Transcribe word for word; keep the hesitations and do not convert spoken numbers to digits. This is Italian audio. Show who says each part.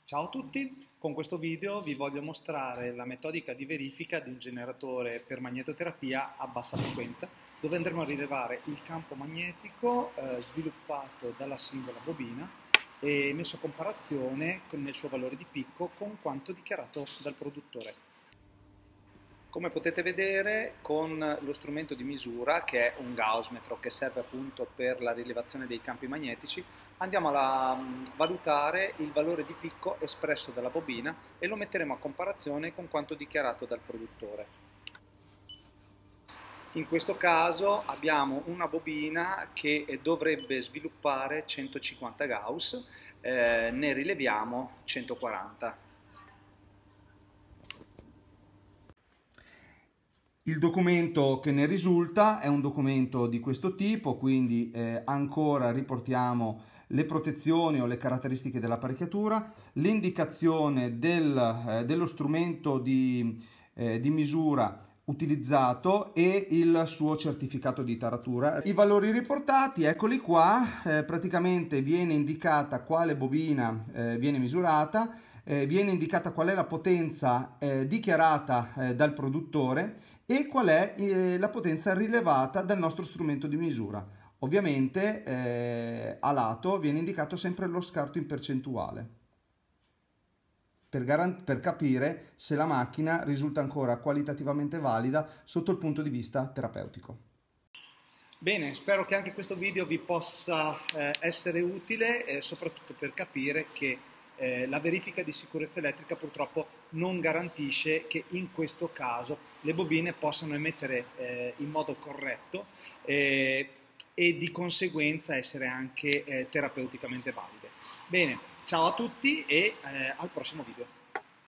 Speaker 1: Ciao a tutti, con questo video vi voglio mostrare la metodica di verifica di un generatore per magnetoterapia a bassa frequenza, dove andremo a rilevare il campo magnetico eh, sviluppato dalla singola bobina e messo a comparazione con il suo valore di picco con quanto dichiarato dal produttore. Come potete vedere, con lo strumento di misura, che è un gaussmetro che serve appunto per la rilevazione dei campi magnetici, andiamo a valutare il valore di picco espresso dalla bobina e lo metteremo a comparazione con quanto dichiarato dal produttore. In questo caso abbiamo una bobina che dovrebbe sviluppare centocinquanta Gauss, eh, ne rileviamo centoquaranta.
Speaker 2: Il documento che ne risulta è un documento di questo tipo, quindi eh, ancora riportiamo le protezioni o le caratteristiche dell'apparecchiatura, l'indicazione del, eh, dello strumento di, eh, di misura utilizzato e il suo certificato di taratura. I valori riportati, eccoli qua, eh, praticamente viene indicata quale bobina eh, viene misurata, eh, viene indicata qual è la potenza eh, dichiarata eh, dal produttore e qual è eh, la potenza rilevata dal nostro strumento di misura. Ovviamente eh, a lato viene indicato sempre lo scarto in percentuale per, per capire se la macchina risulta ancora qualitativamente valida sotto il punto di vista terapeutico.
Speaker 1: Bene, spero che anche questo video vi possa eh, essere utile, eh, soprattutto per capire che eh, la verifica di sicurezza elettrica purtroppo non garantisce che in questo caso le bobine possano emettere eh, in modo corretto eh, e di conseguenza essere anche eh, terapeuticamente valide. Bene, ciao a tutti e eh, al prossimo video.